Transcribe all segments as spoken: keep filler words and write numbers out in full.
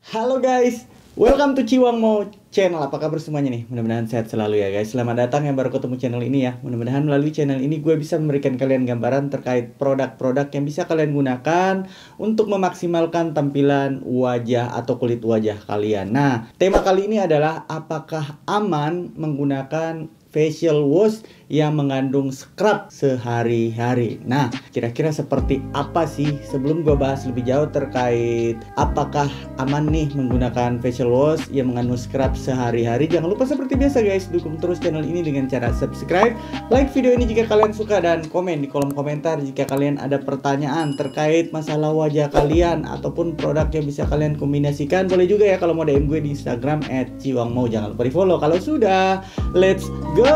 Halo guys, welcome to Ciwangmo Channel. Apa kabar semuanya nih? Mudah-mudahan sehat selalu ya guys. Selamat datang yang baru ketemu channel ini ya. Mudah-mudahan melalui channel ini gue bisa memberikan kalian gambaran terkait produk-produk yang bisa kalian gunakan untuk memaksimalkan tampilan wajah atau kulit wajah kalian. Nah, tema kali ini adalah apakah aman menggunakan facial wash yang mengandung scrub sehari-hari. Nah, kira-kira seperti apa sih? Sebelum gue bahas lebih jauh terkait apakah aman nih menggunakan facial wash yang mengandung scrub sehari-hari, jangan lupa seperti biasa guys, dukung terus channel ini dengan cara subscribe, like video ini jika kalian suka, dan komen di kolom komentar jika kalian ada pertanyaan terkait masalah wajah kalian ataupun produk yang bisa kalian kombinasikan. Boleh juga ya kalau mau D M gue di Instagram at ciwangmo. Jangan lupa di follow. Kalau sudah, let's go!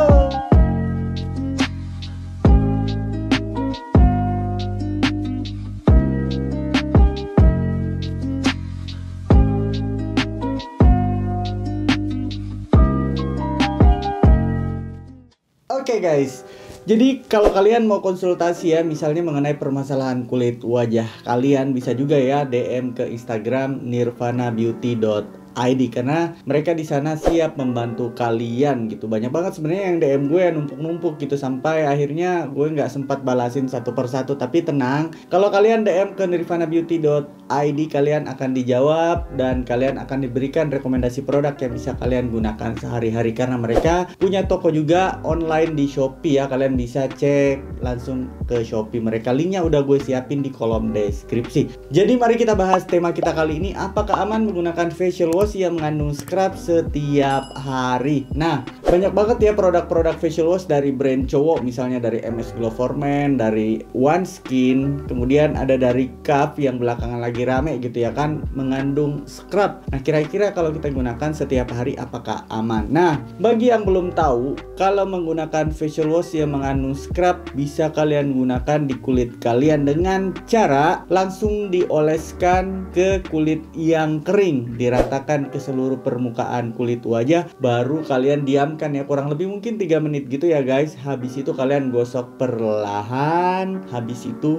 Oke okay guys, jadi kalau kalian mau konsultasi ya, misalnya mengenai permasalahan kulit wajah kalian, bisa juga ya D M ke Instagram nirvana beauty dot I D, karena mereka di sana siap membantu kalian gitu. Banyak banget sebenarnya yang D M gue numpuk-numpuk gitu, sampai akhirnya gue nggak sempat balasin satu persatu. Tapi tenang, kalau kalian D M ke nirvana beauty dot I D kalian akan dijawab dan kalian akan diberikan rekomendasi produk yang bisa kalian gunakan sehari-hari, karena mereka punya toko juga online di Shopee ya. Kalian bisa cek langsung ke Shopee mereka, linknya udah gue siapin di kolom deskripsi. Jadi mari kita bahas tema kita kali ini, apakah aman menggunakan facial wash yang mengandung scrub setiap hari. Nah, banyak banget ya produk-produk facial wash dari brand cowok, misalnya dari M S Glow for Men, dari OneSkin, kemudian ada dari Cup yang belakangan lagi rame gitu ya kan, mengandung scrub. Nah, kira-kira kalau kita gunakan setiap hari apakah aman? Nah, bagi yang belum tahu, kalau menggunakan facial wash yang mengandung scrub, bisa kalian gunakan di kulit kalian dengan cara langsung dioleskan ke kulit yang kering, diratakan ke seluruh permukaan kulit wajah, baru kalian diamkan ya kurang lebih mungkin tiga menit gitu ya guys. Habis itu kalian gosok perlahan, habis itu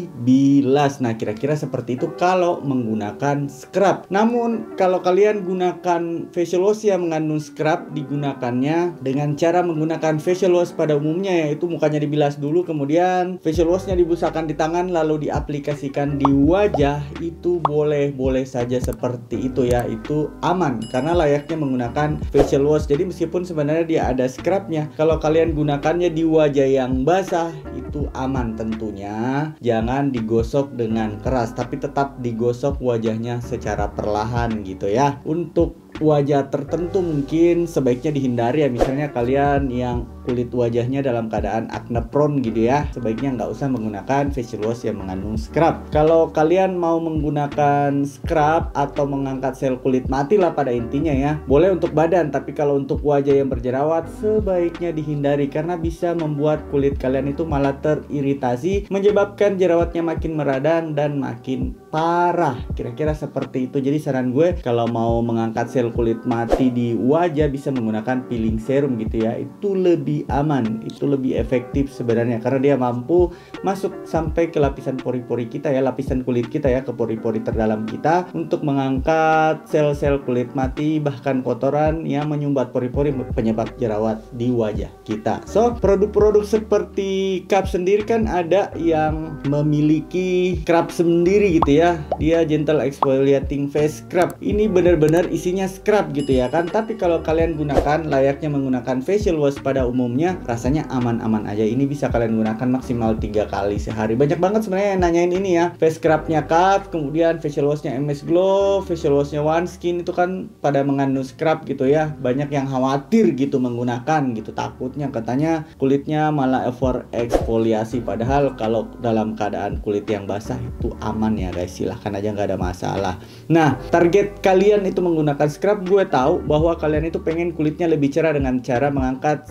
dibilas. Nah, kira-kira seperti itu kalau menggunakan scrub. Namun kalau kalian gunakan facial wash yang mengandung scrub, digunakannya dengan cara menggunakan facial wash pada umumnya, yaitu mukanya dibilas dulu, kemudian facial washnya dibusakan di tangan lalu diaplikasikan di wajah. Itu boleh-boleh saja seperti itu ya, itu aman karena layaknya menggunakan facial wash. Jadi meskipun sebenarnya dia ada scrubnya, kalau kalian gunakannya di wajah yang basah, itu aman tentunya. Jangan digosok dengan keras, tapi tetap digosok wajahnya secara perlahan gitu ya. Untuk wajah tertentu mungkin sebaiknya dihindari ya, misalnya kalian yang kulit wajahnya dalam keadaan acne prone gitu ya, sebaiknya nggak usah menggunakan facial wash yang mengandung scrub. Kalau kalian mau menggunakan scrub atau mengangkat sel kulit mati lah pada intinya ya, boleh untuk badan, tapi kalau untuk wajah yang berjerawat sebaiknya dihindari, karena bisa membuat kulit kalian itu malah teriritasi, menyebabkan jerawatnya makin meradang dan makin parah. Kira-kira seperti itu. Jadi saran gue kalau mau mengangkat sel kulit mati di wajah bisa menggunakan peeling serum gitu ya. Itu lebih aman, itu lebih efektif sebenarnya, karena dia mampu masuk sampai ke lapisan pori-pori kita ya, lapisan kulit kita ya, ke pori-pori terdalam kita, untuk mengangkat sel-sel kulit mati bahkan kotoran yang menyumbat pori-pori penyebab jerawat di wajah kita. So, produk-produk seperti Cup sendiri kan ada yang memiliki scrub sendiri gitu ya. Dia gentle exfoliating face scrub. Ini benar-benar isinya scrub gitu ya kan. Tapi kalau kalian gunakan layaknya menggunakan facial wash pada umumnya, rasanya aman-aman aja. Ini bisa kalian gunakan maksimal tiga kali sehari. Banyak banget sebenarnya yang nanyain ini ya. Face scrubnya Cup, kemudian facial washnya M S Glow, facial washnya OneSkin, itu kan pada mengandung scrub gitu ya. Banyak yang khawatir gitu menggunakan gitu, takutnya katanya kulitnya malah over eksfoliasi. Padahal kalau dalam keadaan kulit yang basah itu aman ya guys, silahkan aja, nggak ada masalah. Nah, target kalian itu menggunakan scrub, gue tahu bahwa kalian itu pengen kulitnya lebih cerah dengan cara mengangkat sel kulit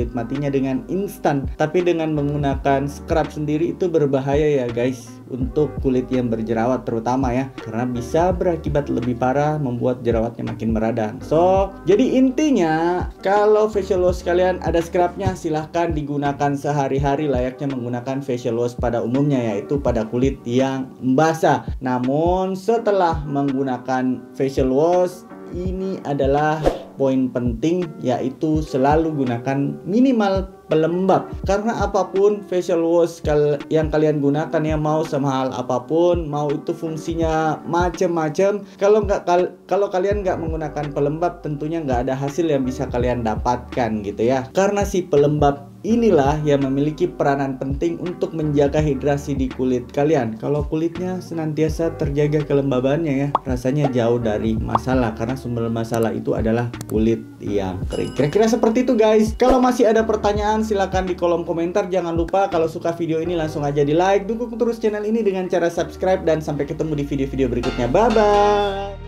kulit matinya dengan instan. Tapi dengan menggunakan scrub sendiri itu berbahaya ya guys untuk kulit yang berjerawat terutama ya, karena bisa berakibat lebih parah, membuat jerawatnya makin meradang. So, jadi intinya kalau facial wash kalian ada scrubnya, silahkan digunakan sehari-hari layaknya menggunakan facial wash pada umumnya, yaitu pada kulit yang basah. Namun setelah menggunakan facial wash, ini adalah poin penting, yaitu selalu gunakan minimal pelembab. Karena apapun facial wash kal yang kalian gunakan ya, mau semahal apapun, mau itu fungsinya macam-macam, kalau nggak kal kalau kalian nggak menggunakan pelembab, tentunya nggak ada hasil yang bisa kalian dapatkan gitu ya. Karena si pelembab inilah yang memiliki peranan penting untuk menjaga hidrasi di kulit kalian. Kalau kulitnya senantiasa terjaga kelembabannya ya, rasanya jauh dari masalah, karena sumber masalah itu adalah kulit yang kering. Kira-kira seperti itu guys. Kalau masih ada pertanyaan, silahkan di kolom komentar. Jangan lupa kalau suka video ini langsung aja di like. Dukung terus channel ini dengan cara subscribe, dan sampai ketemu di video-video berikutnya. Bye bye.